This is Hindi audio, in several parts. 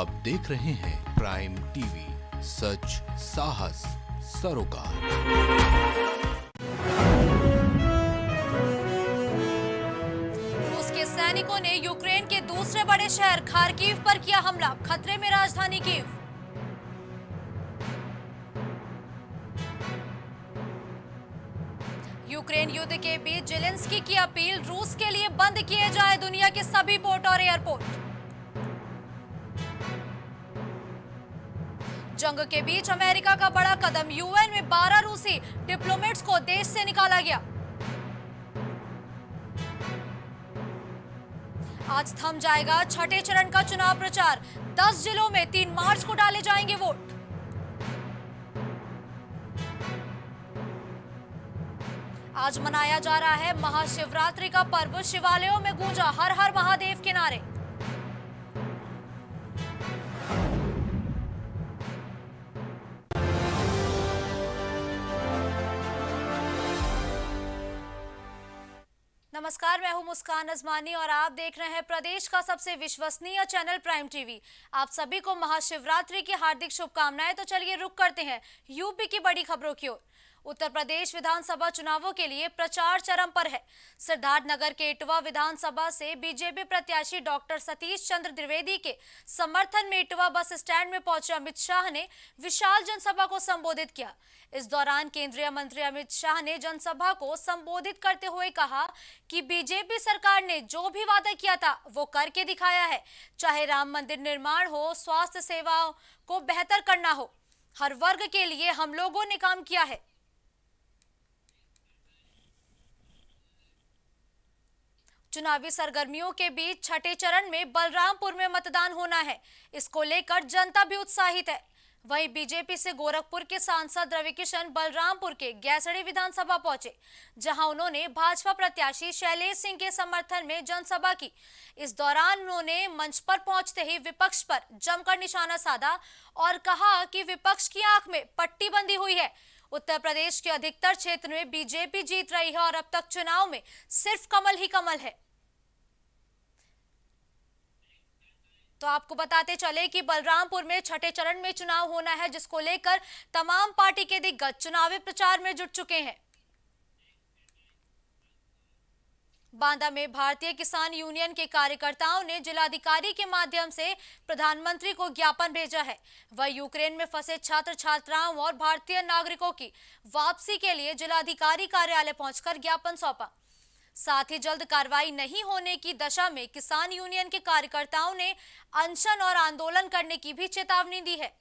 आप देख रहे हैं प्राइम टीवी, सच साहस सरोकार। रूस के सैनिकों ने यूक्रेन के दूसरे बड़े शहर खार्किव पर किया हमला, खतरे में राजधानी कीव। यूक्रेन युद्ध के बीच जेलेंस्की की अपील, रूस के लिए बंद किए जाए दुनिया के सभी पोर्ट और एयरपोर्ट। जंग के बीच अमेरिका का बड़ा कदम, यूएन में 12 रूसी डिप्लोमेट्स को देश से निकाला गया। आज थम जाएगा छठे चरण का चुनाव प्रचार, 10 जिलों में 3 मार्च को डाले जाएंगे वोट। आज मनाया जा रहा है महाशिवरात्रि का पर्व, शिवालयों में गूंजा हर हर महादेव के नारे। नमस्कार, मैं हूं मुस्कान अजमानी और आप देख रहे हैं प्रदेश का सबसे विश्वसनीय चैनल प्राइम टीवी। आप सभी को महाशिवरात्रि की हार्दिक शुभकामनाएं। तो चलिए रुक करते हैं यूपी की बड़ी खबरों की ओर। उत्तर प्रदेश विधानसभा चुनावों के लिए प्रचार चरम पर है। सिद्धार्थनगर के इटवा विधानसभा से बीजेपी प्रत्याशी डॉक्टर सतीश चंद्र द्विवेदी के समर्थन में इटवा बस स्टैंड में पहुंचे अमित शाह ने विशाल जनसभा को संबोधित किया। इस दौरान केंद्रीय मंत्री अमित शाह ने जनसभा को संबोधित करते हुए कहा कि बीजेपी सरकार ने जो भी वादा किया था वो करके दिखाया है। चाहे राम मंदिर निर्माण हो, स्वास्थ्य सेवाओं को बेहतर करना हो, हर वर्ग के लिए हम लोगों ने काम किया है। चुनावी सरगर्मियों के बीच छठे चरण में बलरामपुर में मतदान होना है। इसको लेकर जनता भी उत्साहित है। वहीं बीजेपी से गोरखपुर के सांसद रविकिशन बलरामपुर के गैसड़ी विधानसभा पहुंचे, जहां उन्होंने भाजपा प्रत्याशी शैलेश सिंह के समर्थन में जनसभा की। इस दौरान उन्होंने मंच पर पहुंचते ही विपक्ष पर जमकर निशाना साधा और कहा कि विपक्ष की आंख में पट्टी बंधी हुई है। उत्तर प्रदेश के अधिकतर क्षेत्र में बीजेपी जीत रही है और अब तक चुनाव में सिर्फ कमल ही कमल है। तो आपको बताते चले कि बलरामपुर में छठे चरण में चुनाव होना है, जिसको लेकर तमाम पार्टी के दिग्गज चुनावी प्रचार में जुट चुके हैं। बांदा में भारतीय किसान यूनियन के कार्यकर्ताओं ने जिलाधिकारी के माध्यम से प्रधानमंत्री को ज्ञापन भेजा है। वह यूक्रेन में फंसे छात्र छात्राओं और भारतीय नागरिकों की वापसी के लिए जिलाधिकारी कार्यालय पहुंचकर ज्ञापन सौंपा। साथ ही जल्द कार्रवाई नहीं होने की दशा में किसान यूनियन के कार्यकर्ताओं ने अनशन और आंदोलन करने की भी चेतावनी दी है।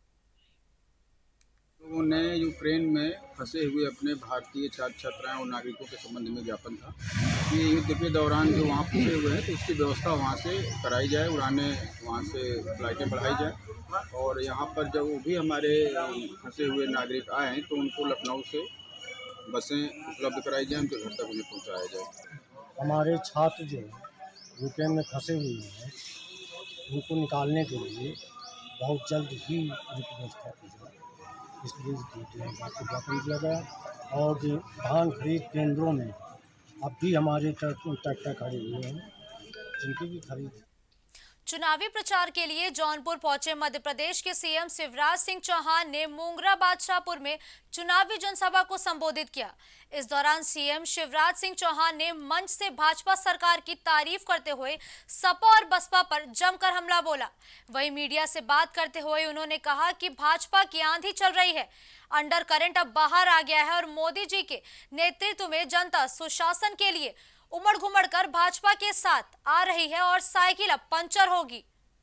लोगों ने यूक्रेन में फंसे हुए अपने भारतीय छात्र छात्राओं और नागरिकों के संबंध में ज्ञापन था कि युद्ध के दौरान जो वहाँ फंसे हुए हैं तो उसकी व्यवस्था वहाँ से कराई जाए, उड़ाने वहाँ से फ्लाइटें बढ़ाई जाए और यहाँ पर जब वो भी हमारे फंसे हुए नागरिक आए तो उनको लखनऊ से बसें उपलब्ध कराई जाए, उनके घर तक उन्हें पहुँचाया जाए। हमारे छात्र जो यूक्रेन में फंसे हुए हैं उनको निकालने के लिए बहुत जल्द ही उनकी व्यवस्था की जाए, इसलिए ज्ञापन दिया गया। और धान खरीद केंद्रों में अब भी हमारे ट्रैक्टर खड़े हुए हैं, जिनकी भी खरीद। चुनावी प्रचार के लिए जौनपुर पहुंचे मध्य प्रदेश के सीएम शिवराज सिंह चौहान ने मुंगरा बादशाहपुर में चुनावी जनसभा को संबोधित किया। इस दौरान सीएम शिवराज सिंह चौहान ने मंच से भाजपा सरकार की तारीफ करते हुए सपा और बसपा पर जमकर हमला बोला। वहीं मीडिया से बात करते हुए उन्होंने कहा कि भाजपा की आंधी चल रही है, अंडर करंट अब बाहर आ गया है और मोदी जी के नेतृत्व में जनता सुशासन के लिए उमड़ घुमड़ कर भाजपा के साथ आ रही है और साइकिल अब पंचर होगी।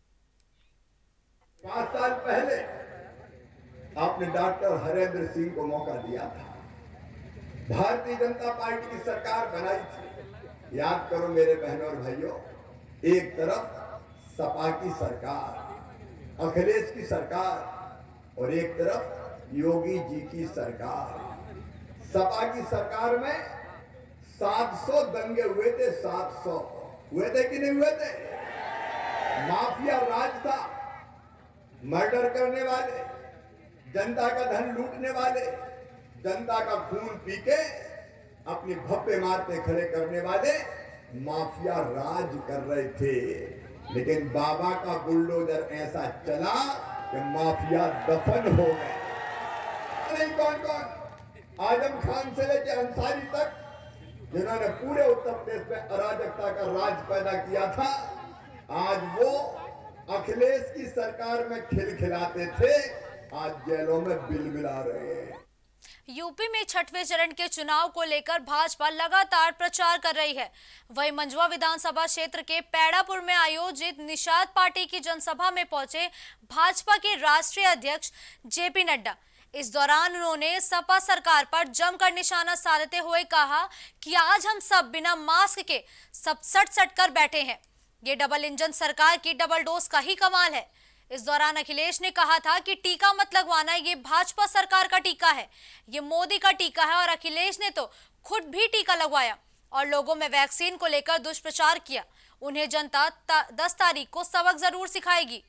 5 साल पहले आपने डॉक्टर हरेंद्र सिंह को मौका दिया था, भारतीय जनता पार्टी की सरकार बनाई थी। याद करो मेरे बहनों और भाइयों, एक तरफ सपा की सरकार, अखिलेश की सरकार और एक तरफ योगी जी की सरकार। सपा की सरकार में 700 दंगे हुए थे, 700 हुए थे कि नहीं हुए थे? माफिया राज था, मर्डर करने वाले, जनता का धन लूटने वाले, जनता का खून पी के अपनी भप्पे मारते खड़े करने वाले माफिया राज कर रहे थे। लेकिन बाबा का बुलडोजर ऐसा चला कि माफिया दफन हो गए। नहीं कौन कौन, आजम खान से लेकर अंसारी तक, जिन्होंने पूरे उत्तर प्रदेश में अराजकता का राज पैदा किया था, आज वो अखिलेश की सरकार में खिलखिलाते थे, आज जेलों में बिलबिला रहे हैं। यूपी में छठवें चरण के चुनाव को लेकर भाजपा लगातार प्रचार कर रही है। वहीं मंझवा विधानसभा क्षेत्र के पैड़ापुर में आयोजित निषाद पार्टी की जनसभा में पहुंचे भाजपा के राष्ट्रीय अध्यक्ष जेपी नड्डा। इस दौरान उन्होंने सपा सरकार पर जमकर निशाना साधते हुए कहा कि आज हम सब बिना मास्क के सब सट कर बैठे हैं। ये डबल इंजन सरकार की डबल डोज का ही कमाल है। इस दौरान अखिलेश ने कहा था कि टीका मत लगवाना, ये भाजपा सरकार का टीका है, ये मोदी का टीका है। और अखिलेश ने तो खुद भी टीका लगवाया और लोगों में वैक्सीन को लेकर दुष्प्रचार किया। उन्हें जनता 10 तारीख को सबक जरूर सिखाएगी।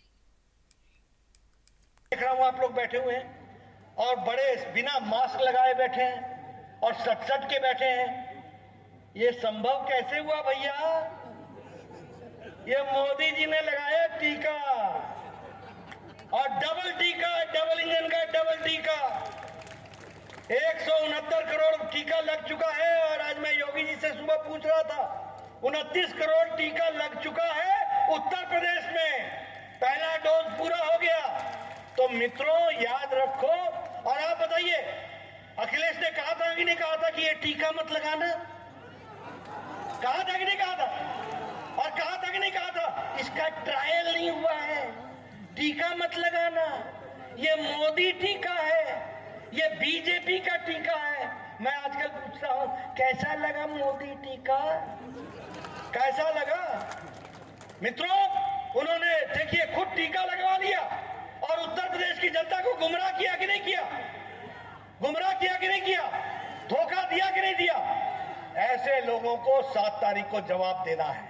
देख रहा हूं आप लोग बैठे हुए हैं और बड़े बिना मास्क लगाए बैठे हैं और सट के बैठे हैं। ये संभव कैसे हुआ भैया? ये मोदी जी ने लगाया टीका, और डबल टीका, डबल इंजन का डबल टीका। 169 करोड़ टीका लग चुका है। और आज मैं योगी जी से सुबह पूछ रहा था, 29 करोड़ टीका लग चुका है उत्तर प्रदेश में, पहला डोज पूरा हो गया। तो मित्रों याद रखो। और आप बताइए, अखिलेश ने कहा था कि नहीं कहा था कि ये टीका मत लगाना? कहा था कि नहीं कहा था? और कहा था कि नहीं कहा था इसका ट्रायल नहीं हुआ है, टीका मत लगाना, ये मोदी टीका है, ये बीजेपी का टीका है। मैं आजकल पूछता हूं, कैसा लगा मोदी टीका? कैसा लगा? मित्रों, उन्होंने देखिए खुद टीका लगवा लिया और उत्तर प्रदेश की जनता को गुमराह किया कि नहीं किया? गुमराह किया कि नहीं किया? धोखा दिया कि नहीं दिया? ऐसे लोगों को 7 तारीख को जवाब देना है।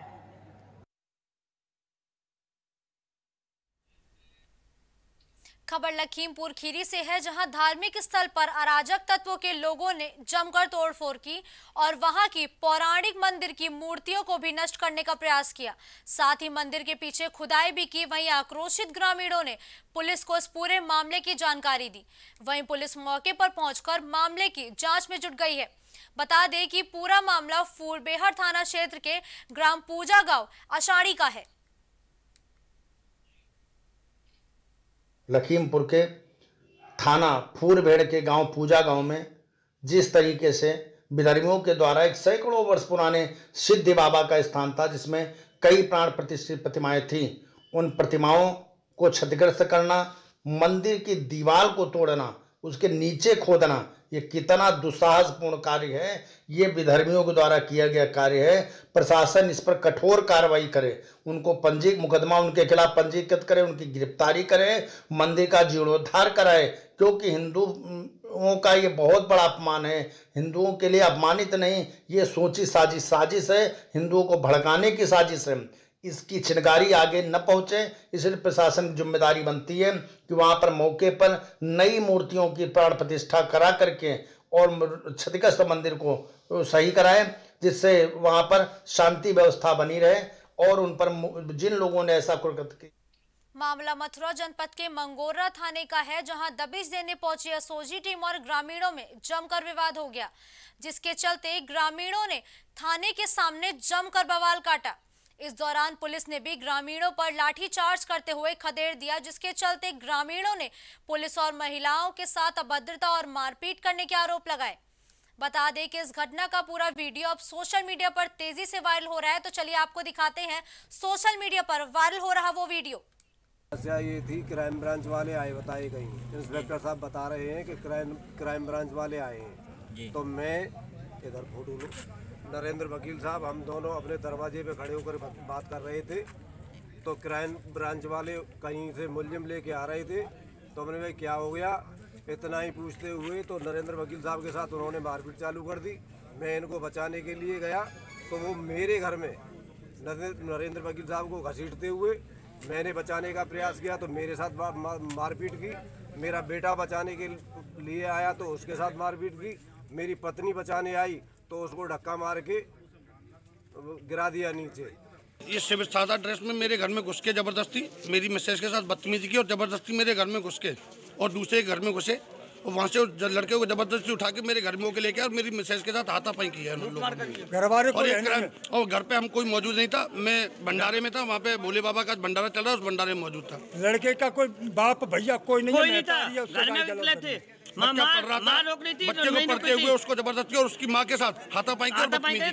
खबर लखीमपुर खीरी से है, जहां धार्मिक स्थल पर अराजक तत्वों के लोगों ने जमकर तोड़फोड़ की और वहां की पौराणिक मंदिर की मूर्तियों को भी नष्ट करने का प्रयास किया। साथ ही मंदिर के पीछे खुदाई भी की। वहीं आक्रोशित ग्रामीणों ने पुलिस को इस पूरे मामले की जानकारी दी। वहीं पुलिस मौके पर पहुंचकर मामले की जांच में जुट गई है। बता दें कि पूरा मामला फूलबेहर थाना क्षेत्र के ग्राम पूजा गांव अषाढ़ी का है। लखीमपुर के थाना फूलबेड़ के गांव पूजा गांव में जिस तरीके से विधर्मियों के द्वारा एक सैकड़ों वर्ष पुराने सिद्धि बाबा का स्थान था, जिसमें कई प्राण प्रतिष्ठित प्रतिमाएं थीं, उन प्रतिमाओं को क्षतिग्रस्त करना, मंदिर की दीवार को तोड़ना, उसके नीचे खोदना, ये कितना दुस्साहसपूर्ण कार्य है। ये विधर्मियों के द्वारा किया गया कार्य है। प्रशासन इस पर कठोर कार्रवाई करे, उनको मुकदमा उनके खिलाफ पंजीकृत करे, उनकी गिरफ्तारी करे, मंदिर का जीर्णोद्धार कराए, क्योंकि हिंदुओं का ये बहुत बड़ा अपमान है। हिंदुओं के लिए अपमानित नहीं, ये सोची साजिश है, हिंदुओं को भड़काने की साजिश है। इसकी चिनगारी आगे न पहुंचे, इसलिए प्रशासन की जिम्मेदारी बनती है कि वहां पर मौके पर नई मूर्तियों की प्राण प्रतिष्ठा करा करके और क्षतिग्रस्त मंदिर को सही कराए, जिससे वहां पर शांति व्यवस्था बनी रहे और उन पर जिन लोगों ने ऐसा कुकृत्य किया। मामला मथुरा जनपद के मंगोरा थाने का है, जहां दबिश देने पहुंची एसओजी टीम और ग्रामीणों में जमकर विवाद हो गया, जिसके चलते ग्रामीणों ने थाने के सामने जमकर बवाल काटा। इस दौरान पुलिस ने भी ग्रामीणों पर लाठीचार्ज करते हुए खदेड़ दिया, जिसके चलते ग्रामीणों ने पुलिस और महिलाओं के साथ अभद्रता और मारपीट करने के आरोप लगाए। बता दें कि इस घटना का पूरा वीडियो अब सोशल मीडिया पर तेजी से वायरल हो रहा है, तो चलिए आपको दिखाते हैं सोशल मीडिया पर वायरल हो रहा वो वीडियो। समस्या ये थी, क्राइम ब्रांच वाले आए, बताए गई, इंस्पेक्टर साहब बता रहे हैं कि क्राइम ब्रांच वाले आए हैं। तो मैं इधर फोटो लो, नरेंद्र वकील साहब, हम दोनों अपने दरवाजे पे खड़े होकर बात कर रहे थे। तो क्राइम ब्रांच वाले कहीं से मुलजिम लेके आ रहे थे। तो हमने भाई क्या हो गया, इतना ही पूछते हुए तो नरेंद्र वकील साहब के साथ उन्होंने मारपीट चालू कर दी। मैं इनको बचाने के लिए गया तो वो मेरे घर में नरेंद्र वकील साहब को घसीटते हुए मैंने बचाने का प्रयास किया तो मेरे साथ मारपीट की। मेरा बेटा बचाने के लिए आया तो उसके साथ मारपीट की। मेरी पत्नी बचाने आई तो उसको धक्का मार के गिरा दिया नीचे। ये सिविल सादा ड्रेस में मेरे घर में घुस के जबरदस्ती मेरी मिसेज के साथ बदतमीजी की और जबरदस्ती मेरे घर में घुस के और दूसरे घर में घुसे और वहाँ से लड़के को जबरदस्ती उठा के मेरे घर में होके लेके और मेरी मिसेज के साथ हाथापाई की है उन लोगों। और घर पे हम कोई मौजूद नहीं था, मैं भंडारे में था, वहाँ पे भोले बाबा का भंडारा चल रहा है, उस भंडारे में मौजूद था। लड़के का कोई बाप भैया कोई नहीं था, घर में निकले थे, माँ रोक रही थी, बच्चे को पढ़ते हुए उसको जबरदस्ती और उसकी माँ के साथ हाथापाई कर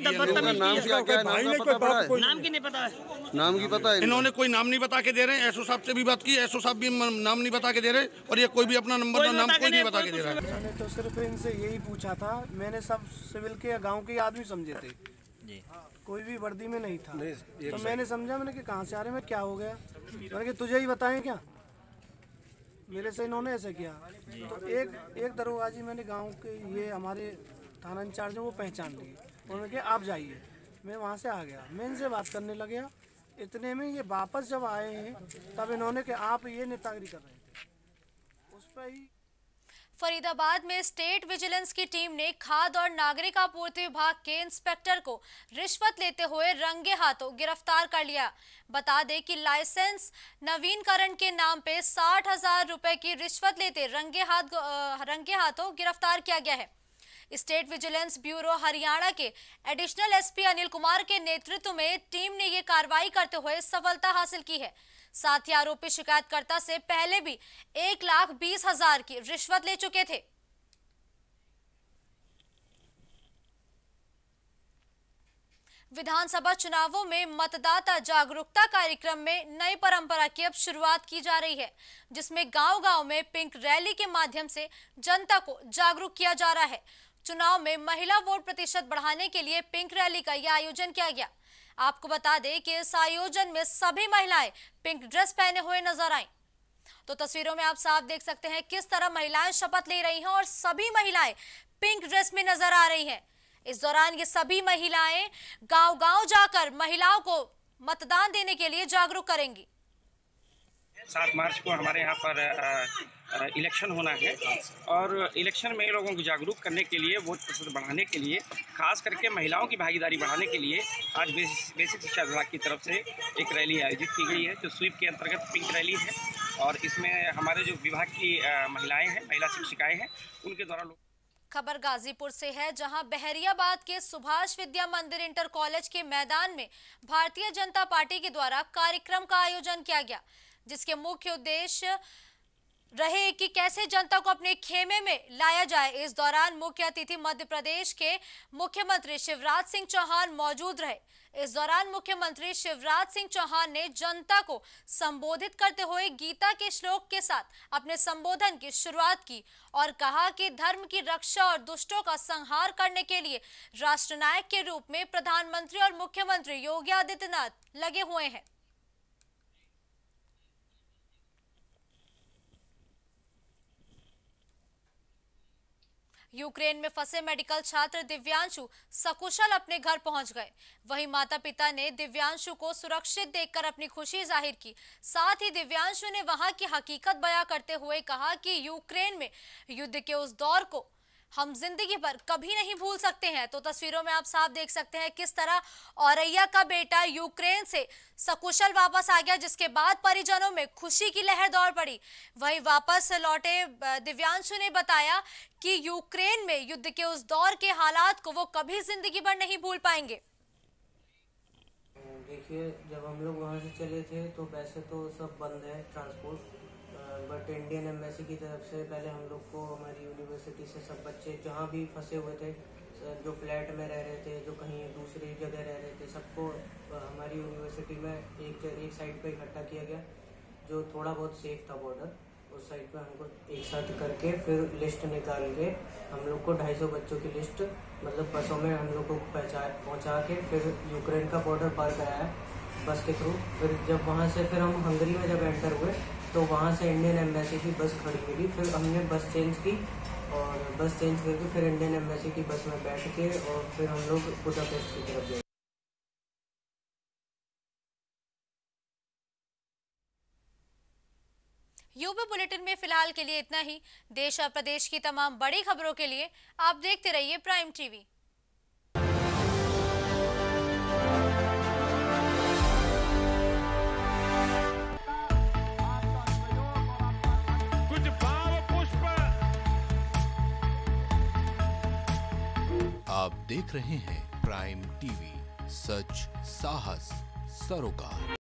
नाम की नहीं पता है, नाम की पता है, इन्होंने कोई नाम नहीं बता के दे रहे हैं। एसओ साहब से भी बात की, एसओ साहब भी नाम नहीं बता के दे रहे और ये कोई भी अपना नंबर नाम कोई नहीं बता के दे रहा है। मैंने तो सिर्फ इनसे यही पूछा था, मैंने सब सिविल के गांव के आदमी समझे थे जी, कोई भी वर्दी में नहीं था। तो मैंने समझा, मैंने कि कहाँ से आ रहे हैं, क्या हो गया, मैंने कि तुझे ही बताएं क्या, मेरे से इन्होंने ऐसे किया। तो एक दरोगा जी मैंने गांव के ये हमारे थाना इंचार्ज हैं वो पहचान लिए, उन्होंने कहा आप जाइए। मैं वहाँ से आ गया, मैं इनसे बात करने लग गया, इतने में ये वापस जब आए हैं तब इन्होंने कि आप ये नेतागिरी कर रहे थे, उस पर ही। फरीदाबाद में स्टेट विजिलेंस की टीम ने खाद्य और नागरिक आपूर्ति विभाग के इंस्पेक्टर को रिश्वत लेते हुए रंगे हाथों गिरफ्तार कर लिया। बता दें कि लाइसेंस नवीनकरण के नाम पे 60,000 रुपए की रिश्वत लेते रंगे हाथों गिरफ्तार किया गया है। स्टेट विजिलेंस ब्यूरो हरियाणा के एडिशनल एसपी अनिल कुमार के नेतृत्व में टीम ने ये कार्रवाई करते हुए सफलता हासिल की है। साथ ही आरोपी शिकायतकर्ता से पहले भी 1,20,000 की रिश्वत ले चुके थे। विधानसभा चुनावों में मतदाता जागरूकता कार्यक्रम में नई परंपरा की अब शुरुआत की जा रही है, जिसमें गांव-गांव में पिंक रैली के माध्यम से जनता को जागरूक किया जा रहा है। चुनाव में महिला वोट प्रतिशत बढ़ाने के लिए पिंक रैली का यह आयोजन किया गया। आपको बता दें कि इस आयोजन में सभी महिलाएं पिंक ड्रेस पहने हुए नजर आईं। तो तस्वीरों में आप साफ देख सकते हैं किस तरह महिलाएं शपथ ले रही हैं और सभी महिलाएं पिंक ड्रेस में नजर आ रही हैं। इस दौरान ये सभी महिलाएं गांव-गांव जाकर महिलाओं को मतदान देने के लिए जागरूक करेंगी। 7 मार्च को हमारे यहाँ पर इलेक्शन होना है और इलेक्शन में लोगों को जागरूक करने के लिए, वोट प्रतिशत बढ़ाने के लिए, खास करके महिलाओं की भागीदारी बढ़ाने के लिए आज बेसिक शिक्षा विभाग की तरफ से एक रैली आयोजित की गई है, जो स्वीप के अंतर्गत पिंक रैली है। और इसमें हमारे जो विभाग की महिलाएं हैं, महिला शिक्षिकाएं हैं, उनके द्वारा लोग। खबर गाजीपुर से है, जहां बहरियाबाद के सुभाष विद्या मंदिर इंटर कॉलेज के मैदान में भारतीय जनता पार्टी के द्वारा कार्यक्रम का आयोजन किया गया, जिसके मुख्य उद्देश्य रहे कि कैसे जनता को अपने खेमे में लाया जाए। इस दौरान मुख्य अतिथि मध्य प्रदेश के मुख्यमंत्री शिवराज सिंह चौहान मौजूद रहे। इस दौरान मुख्यमंत्री शिवराज सिंह चौहान ने जनता को संबोधित करते हुए गीता के श्लोक के साथ अपने संबोधन की शुरुआत की और कहा कि धर्म की रक्षा और दुष्टों का संहार करने के लिए राष्ट्रनायक के रूप में प्रधानमंत्री और मुख्यमंत्री योगी आदित्यनाथ लगे हुए हैं। यूक्रेन में फंसे मेडिकल छात्र दिव्यांशु सकुशल अपने घर पहुंच गए। वहीं माता पिता ने दिव्यांशु को सुरक्षित देखकर अपनी खुशी जाहिर की। साथ ही दिव्यांशु ने वहां की हकीकत बयां करते हुए कहा कि यूक्रेन में युद्ध के उस दौर को हम जिंदगी भर कभी नहीं भूल सकते हैं। तो तस्वीरों में आप साफ देख सकते हैं किस तरह औरैया का बेटा यूक्रेन से सकुशल वापस आ गया, जिसके बाद परिजनों में खुशी की लहर दौड़ पड़ी। वहीं वापस लौटे दिव्यांशु ने बताया कि यूक्रेन में युद्ध के उस दौर के हालात को वो कभी जिंदगी भर नहीं भूल पाएंगे। देखिए, जब हम लोग वहाँ से चले थे तो वैसे तो सब बंद है ट्रांसपोर्ट, बट इंडियन एम्बेसी की तरफ से पहले हम लोग को हमारी यूनिवर्सिटी से सब बच्चे जहाँ भी फंसे हुए थे, जो फ्लैट में रह रहे थे, जो कहीं दूसरी जगह रह रहे थे, सबको हमारी यूनिवर्सिटी में एक साइड पे इकट्ठा किया गया, जो थोड़ा बहुत सेफ था बॉर्डर। उस साइड पे हमको एक साथ करके फिर लिस्ट निकाल के हम लोग को 250 बच्चों की लिस्ट, मतलब बसों में हम लोग को पहुँचा के फिर यूक्रेन का बॉर्डर पार कराया बस के थ्रू। फिर जब वहाँ से फिर हम हंगरी में जब एंटर हुए तो वहाँ से इंडियन एम्बेसी की बस खड़ी मिली। फिर हमने बस चेंज की और बस चेंज करके फिर इंडियन एम्बेसी की बस में बैठ के और फिर हम लोग बुडापेस्ट की तरफ गए। यूपी बुलेटिन में फिलहाल के लिए इतना ही। देश और प्रदेश की तमाम बड़ी खबरों के लिए आप देखते रहिए प्राइम टीवी। आप देख रहे हैं प्राइम टीवी, सच साहस सरोकार।